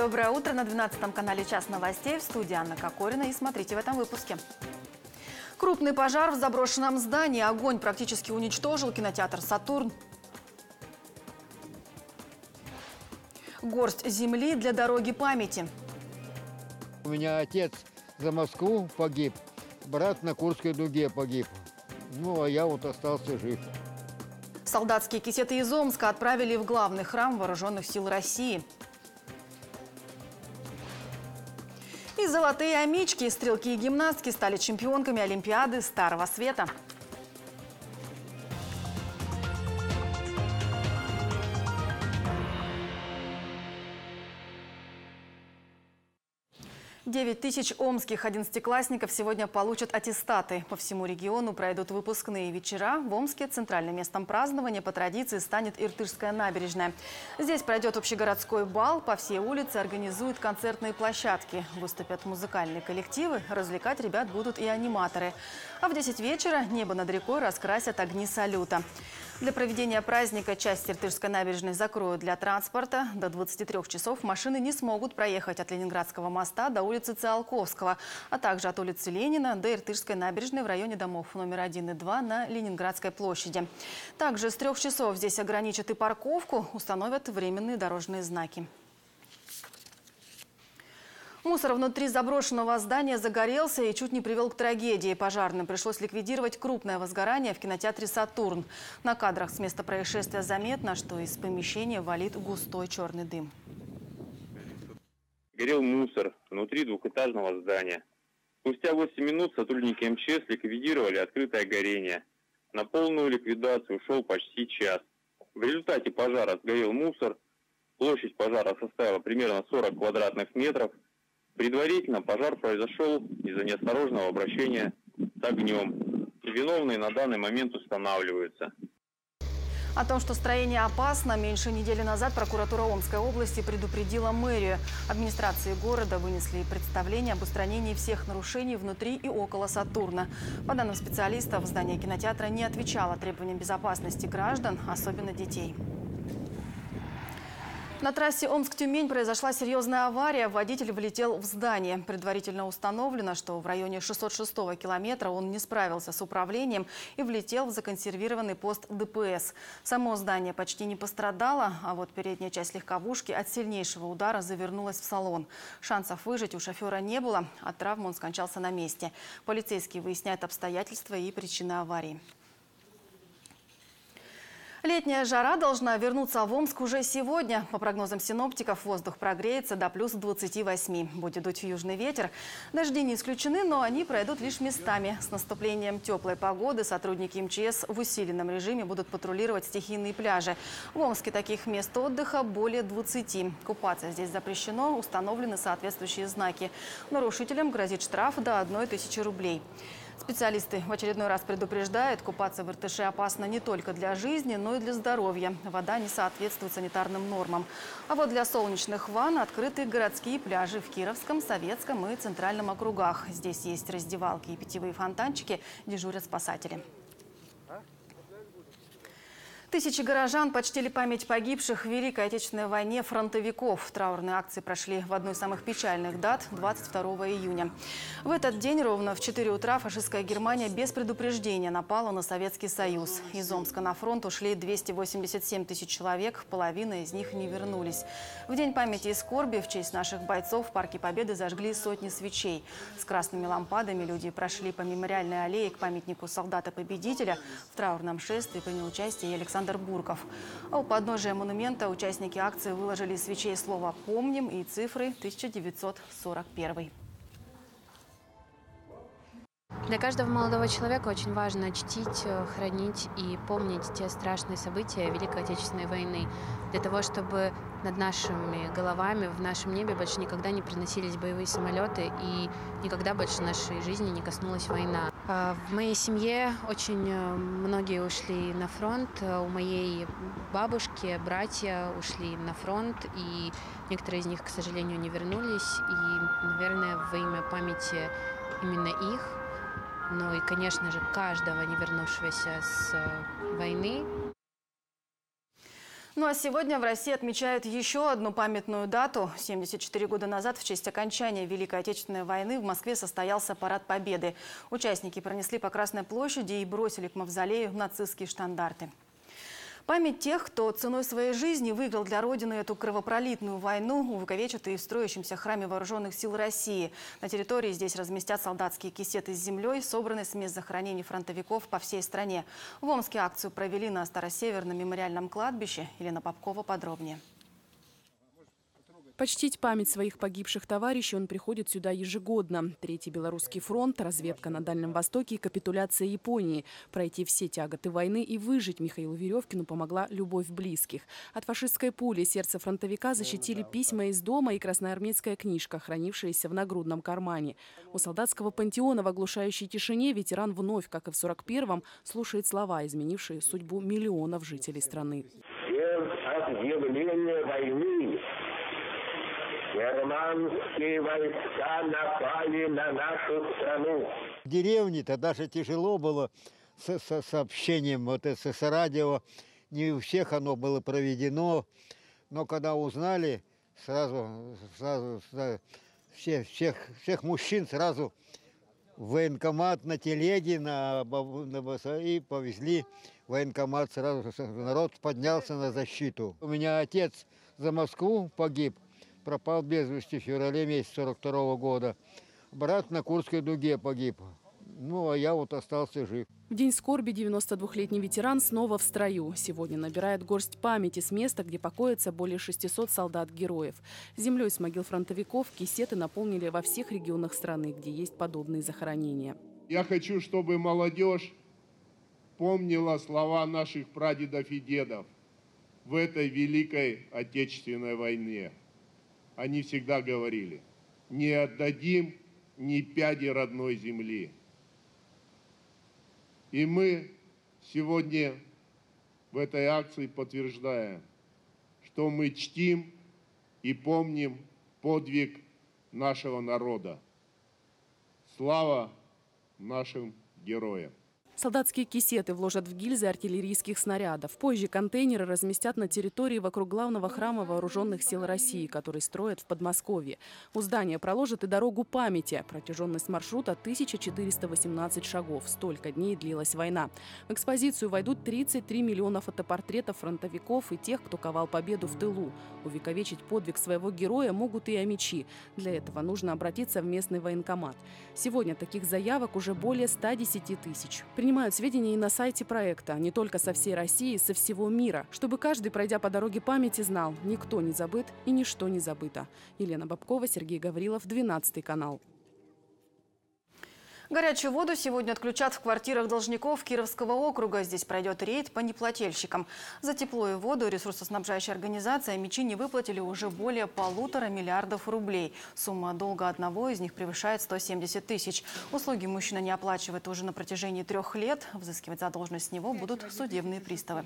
Доброе утро. На 12 канале «Час новостей». В студии Анна Кокорина. И смотрите в этом выпуске. Крупный пожар в заброшенном здании. Огонь практически уничтожил кинотеатр «Сатурн». Горсть земли для дороги памяти. У меня отец за Москву погиб, брат на Курской дуге погиб. Ну, а я вот остался жив. Солдатские кисеты из Омска отправили в главный храм Вооруженных сил России. И золотые амички, стрелки и гимнастки стали чемпионками Олимпиады Старого Света. Тысяч омских одиннадцатиклассников сегодня получат аттестаты. По всему региону пройдут выпускные вечера. В Омске центральным местом празднования по традиции станет Иртышская набережная. Здесь пройдет общегородской бал. По всей улице организуют концертные площадки. Выступят музыкальные коллективы. Развлекать ребят будут и аниматоры. А в 10 вечера небо над рекой раскрасят огни салюта. Для проведения праздника часть Иртышской набережной закроют для транспорта. До 23 часов машины не смогут проехать от Ленинградского моста до улицы Циолковского, а также от улицы Ленина до Иртышской набережной в районе домов номер 1 и 2 на Ленинградской площади. Также с 3 часов здесь ограничат и парковку, установят временные дорожные знаки. Мусор внутри заброшенного здания загорелся и чуть не привел к трагедии. Пожарным пришлось ликвидировать крупное возгорание в кинотеатре «Сатурн». На кадрах с места происшествия заметно, что из помещения валит густой черный дым. Горел мусор внутри двухэтажного здания. Спустя 8 минут сотрудники МЧС ликвидировали открытое горение. На полную ликвидацию ушел почти час. В результате пожара сгорел мусор. Площадь пожара составила примерно 40 квадратных метров. Предварительно пожар произошел из-за неосторожного обращения с огнем. Виновные на данный момент устанавливаются. О том, что строение опасно, меньше недели назад прокуратура Омской области предупредила мэрию. Администрации города вынесли представление об устранении всех нарушений внутри и около «Сатурна». По данным специалистов, здание кинотеатра не отвечало требованиям безопасности граждан, особенно детей. На трассе Омск-Тюмень произошла серьезная авария. Водитель влетел в здание. Предварительно установлено, что в районе 606-го километра он не справился с управлением и влетел в законсервированный пост ДПС. Само здание почти не пострадало, а вот передняя часть легковушки от сильнейшего удара завернулась в салон. Шансов выжить у шофера не было. От травмы он скончался на месте. Полицейские выясняют обстоятельства и причины аварии. Летняя жара должна вернуться в Омск уже сегодня. По прогнозам синоптиков, воздух прогреется до плюс 28. Будет дуть южный ветер. Дожди не исключены, но они пройдут лишь местами. С наступлением теплой погоды сотрудники МЧС в усиленном режиме будут патрулировать стихийные пляжи. В Омске таких мест отдыха более 20. Купаться здесь запрещено, установлены соответствующие знаки. Нарушителям грозит штраф до 1000 рублей. Специалисты в очередной раз предупреждают, купаться в Иртыше опасно не только для жизни, но и для здоровья. Вода не соответствует санитарным нормам. А вот для солнечных ванн открыты городские пляжи в Кировском, Советском и Центральном округах. Здесь есть раздевалки и питьевые фонтанчики, дежурят спасатели. Тысячи горожан почтили память погибших в Великой Отечественной войне фронтовиков. Траурные акции прошли в одну из самых печальных дат – 22 июня. В этот день ровно в 4 утра фашистская Германия без предупреждения напала на Советский Союз. Из Омска на фронт ушли 287 тысяч человек, половина из них не вернулись. В День памяти и скорби в честь наших бойцов в Парке Победы зажгли сотни свечей. С красными лампадами люди прошли по мемориальной аллее к памятнику солдата-победителя. В траурном шествии принял участие и Александр Бурков. А у подножия монумента участники акции выложили из свечей слово «Помним» и цифры 1941. Для каждого молодого человека очень важно чтить, хранить и помнить те страшные события Великой Отечественной войны, для того, чтобы над нашими головами, в нашем небе больше никогда не приносились боевые самолеты и никогда больше нашей жизни не коснулась война. В моей семье очень многие ушли на фронт. У моей бабушки братья ушли на фронт, и некоторые из них, к сожалению, не вернулись. И, наверное, во имя памяти именно их, ну и, конечно же, каждого не вернувшегося с войны. Ну а сегодня в России отмечают еще одну памятную дату. 74 года назад, в честь окончания Великой Отечественной войны, в Москве состоялся Парад Победы. Участники пронесли по Красной площади и бросили к мавзолею нацистские штандарты. Память тех, кто ценой своей жизни выиграл для Родины эту кровопролитную войну, увековечат и в строящемся храме Вооруженных сил России. На территории здесь разместят солдатские кисеты с землей, собранные с мест захоронений фронтовиков по всей стране. В Омске акцию провели на Старосеверном мемориальном кладбище. Елена Попкова подробнее. Почтить память своих погибших товарищей он приходит сюда ежегодно. Третий Белорусский фронт, разведка на Дальнем Востоке и капитуляция Японии. Пройти все тяготы войны и выжить Михаилу Веревкину помогла любовь близких. От фашистской пули сердце фронтовика защитили письма из дома и красноармейская книжка, хранившаяся в нагрудном кармане. У солдатского пантеона в оглушающей тишине ветеран вновь, как и в 41-м, слушает слова, изменившие судьбу миллионов жителей страны. Объявление войны германские войска напали на нашу страну. В деревне-то даже тяжело было с сообщением с радио. Не у всех оно было проведено. Но когда узнали, сразу всех мужчин сразу в военкомат на телеге и повезли в военкомат. Сразу народ поднялся на защиту. У меня отец за Москву погиб. Пропал без вести в феврале месяце 42 года. Брат на Курской дуге погиб. Ну, а я вот остался жив. В день скорби 92-летний ветеран снова в строю. Сегодня набирает горсть памяти с места, где покоятся более 600 солдат-героев. Землей с могил фронтовиков кисеты наполнили во всех регионах страны, где есть подобные захоронения. Я хочу, чтобы молодежь помнила слова наших прадедов и дедов в этой Великой Отечественной войне. Они всегда говорили: не отдадим ни пяди родной земли. И мы сегодня в этой акции подтверждаем, что мы чтим и помним подвиг нашего народа. Слава нашим героям! Солдатские кисеты вложат в гильзы артиллерийских снарядов. Позже контейнеры разместят на территории вокруг главного храма Вооруженных сил России, который строят в Подмосковье. У здания проложат и дорогу памяти. Протяженность маршрута 1418 шагов. Столько дней длилась война. В экспозицию войдут 33 миллиона фотопортретов фронтовиков и тех, кто ковал победу в тылу. Увековечить подвиг своего героя могут и омичи. Для этого нужно обратиться в местный военкомат. Сегодня таких заявок уже более 110 тысяч. Принимают сведения и на сайте проекта, не только со всей России, со всего мира, чтобы каждый, пройдя по дороге памяти, знал: никто не забыт и ничто не забыто. Елена Бобкова, Сергей Гаврилов, 12 канал. Горячую воду сегодня отключат в квартирах должников Кировского округа. Здесь пройдет рейд по неплательщикам. За тепло и воду ресурсоснабжающая организация омичи не выплатили уже более 1,5 миллиарда рублей. Сумма долга одного из них превышает 170 тысяч. Услуги мужчина не оплачивает уже на протяжении 3 лет. Взыскивать задолженность с него будут судебные приставы.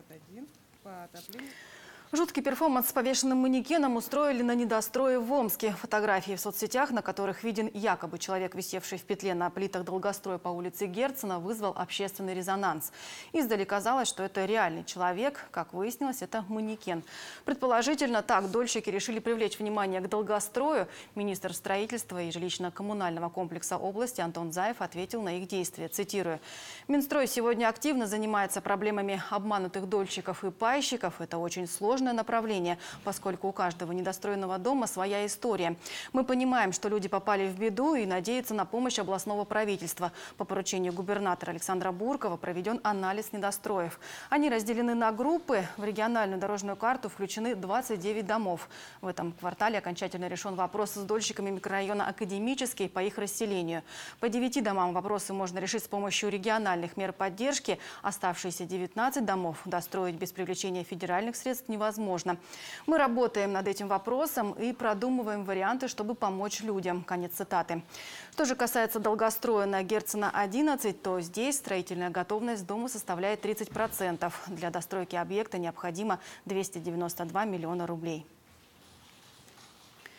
Жуткий перформанс с повешенным манекеном устроили на недострое в Омске. Фотографии в соцсетях, на которых виден якобы человек, висевший в петле на плитах долгостроя по улице Герцена, вызвал общественный резонанс. Издали казалось, что это реальный человек. Как выяснилось, это манекен. Предположительно, так дольщики решили привлечь внимание к долгострою. Министр строительства и жилищно-коммунального комплекса области Антон Заев ответил на их действия. Цитирую: «Минстрой сегодня активно занимается проблемами обманутых дольщиков и пайщиков. Это очень сложно направление, поскольку у каждого недостроенного дома своя история. Мы понимаем, что люди попали в беду и надеются на помощь областного правительства. По поручению губернатора Александра Буркова проведен анализ недостроев. Они разделены на группы. В региональную дорожную карту включены 29 домов. В этом квартале окончательно решен вопрос с дольщиками микрорайона Академический по их расселению. По 9 домам вопросы можно решить с помощью региональных мер поддержки. Оставшиеся 19 домов достроить без привлечения федеральных средств невозможно. Мы работаем над этим вопросом и продумываем варианты, чтобы помочь людям». Конец цитаты. Что же касается долгостроя на Герцена 11, то здесь строительная готовность дома составляет 30%. Для достройки объекта необходимо 292 миллиона рублей.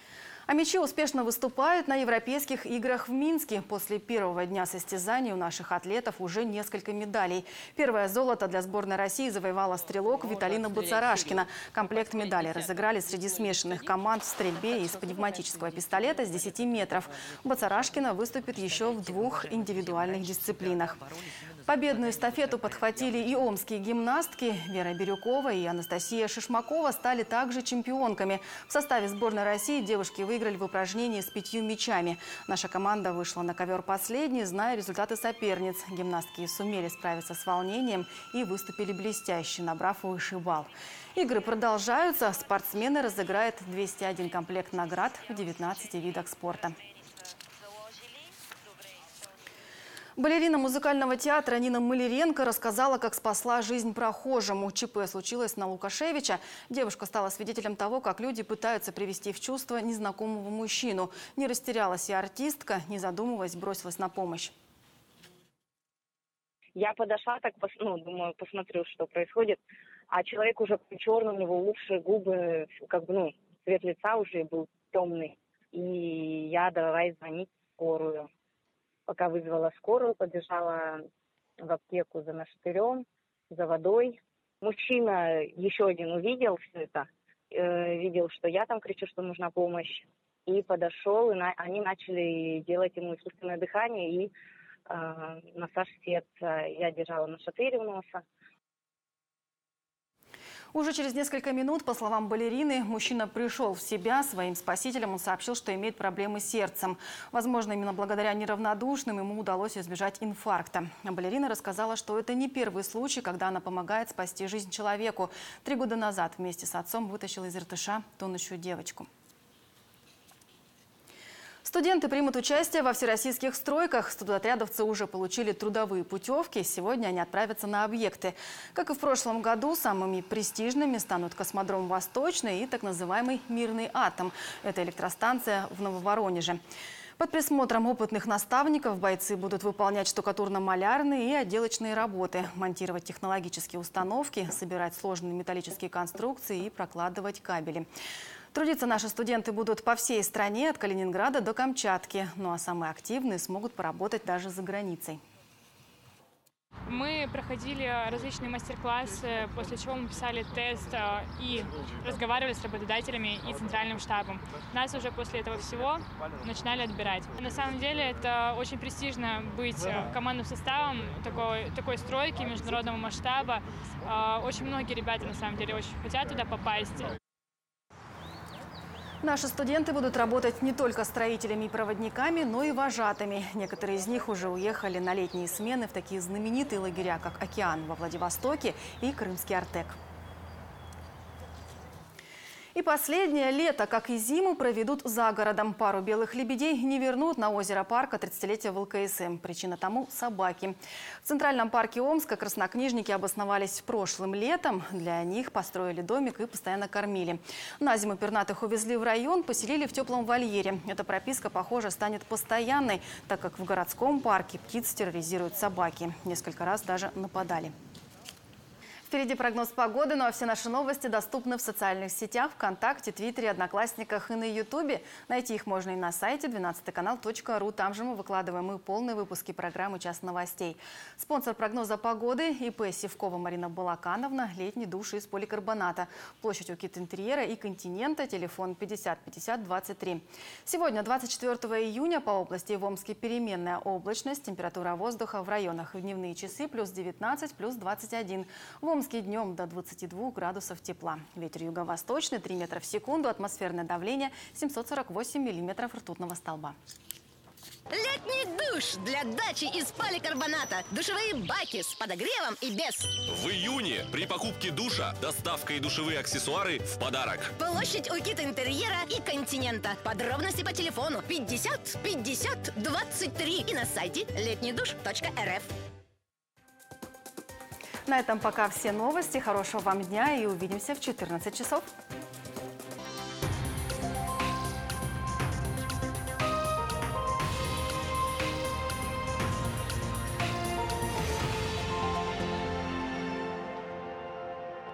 А мячи успешно выступают на Европейских играх в Минске. После первого дня состязаний у наших атлетов уже несколько медалей. Первое золото для сборной России завоевала стрелок Виталина Бацарашкина. Комплект медалей разыграли среди смешанных команд в стрельбе из пневматического пистолета с 10 метров. Бацарашкина выступит еще в 2 индивидуальных дисциплинах. Победную эстафету подхватили и омские гимнастки. Вера Бирюкова и Анастасия Шишмакова стали также чемпионками. В составе сборной России девушки выиграли в упражнении с 5 мячами. Наша команда вышла на ковер последней, зная результаты соперниц. Гимнастки сумели справиться с волнением и выступили блестяще, набрав высший балл. Игры продолжаются. Спортсмены разыграют 201 комплект наград в 19 видах спорта. Балерина музыкального театра Нина Маляренко рассказала, как спасла жизнь прохожему. ЧП случилось на Лукашевича. Девушка стала свидетелем того, как люди пытаются привести в чувство незнакомого мужчину. Не растерялась и артистка, не задумываясь, бросилась на помощь. Я подошла, так, думаю, посмотрю, что происходит. А человек уже черный, у него уши, губы, цвет лица уже был темный. И я давай звонить в скорую. Пока вызвала скорую, побежала в аптеку за нашатырем, за водой. Мужчина еще один увидел все это, видел, что я там кричу, что нужна помощь. И подошел, и они начали делать ему искусственное дыхание и массаж сердца. Я держала нашатырь у носа. Уже через несколько минут, по словам балерины, мужчина пришел в себя. Своим спасителям он сообщил, что имеет проблемы с сердцем. Возможно, именно благодаря неравнодушным ему удалось избежать инфаркта. Балерина рассказала, что это не первый случай, когда она помогает спасти жизнь человеку. 3 года назад вместе с отцом вытащила из Иртыша тонущую девочку. Студенты примут участие во всероссийских стройках. Студотрядовцы уже получили трудовые путевки. Сегодня они отправятся на объекты. Как и в прошлом году, самыми престижными станут космодром «Восточный» и так называемый «Мирный атом». Это электростанция в Нововоронеже. Под присмотром опытных наставников бойцы будут выполнять штукатурно-малярные и отделочные работы, монтировать технологические установки, собирать сложные металлические конструкции и прокладывать кабели. Трудиться наши студенты будут по всей стране, от Калининграда до Камчатки. Ну а самые активные смогут поработать даже за границей. Мы проходили различные мастер-классы, после чего мы писали тест и разговаривали с работодателями и центральным штабом. Нас уже после этого всего начинали отбирать. На самом деле это очень престижно быть командным составом такой стройки международного масштаба. Очень многие ребята на самом деле очень хотят туда попасть. Наши студенты будут работать не только строителями и проводниками, но и вожатыми. Некоторые из них уже уехали на летние смены в такие знаменитые лагеря, как «Океан» во Владивостоке и Крымский Артек. И последнее лето, как и зиму, проведут за городом. Пару белых лебедей не вернут на озеро парка 30-летия ВЛКСМ. Причина тому – собаки. В Центральном парке Омска краснокнижники обосновались прошлым летом. Для них построили домик и постоянно кормили. На зиму пернатых увезли в район, поселили в теплом вольере. Эта прописка, похоже, станет постоянной, так как в городском парке птиц терроризируют собаки. Несколько раз даже нападали. Впереди прогноз погоды, ну а все наши новости доступны в социальных сетях, ВКонтакте, Твиттере, Одноклассниках и на Ютубе. Найти их можно и на сайте 12kanal.ru. Там же мы выкладываем и полные выпуски программы «Час новостей». Спонсор прогноза погоды – ИП Сивкова Марина Балакановна, летний душ из поликарбоната. Площадь Укит Интерьера и Континента, телефон 50 50 23. Сегодня, 24 июня, по области в Омске переменная облачность. Температура воздуха в районах в дневные часы плюс 19, плюс 21. В Омске днем до 22 градусов тепла. Ветер юго-восточный 3 метра в секунду, атмосферное давление 748 миллиметров ртутного столба. Летний душ для дачи из поликарбоната. Душевые баки с подогревом и без. В июне при покупке душа доставка и душевые аксессуары в подарок. Площадь Укит Интерьера и Континента. Подробности по телефону 50 50 23 и на сайте летнийдуш.рф. На этом пока все новости. Хорошего вам дня и увидимся в 14 часов.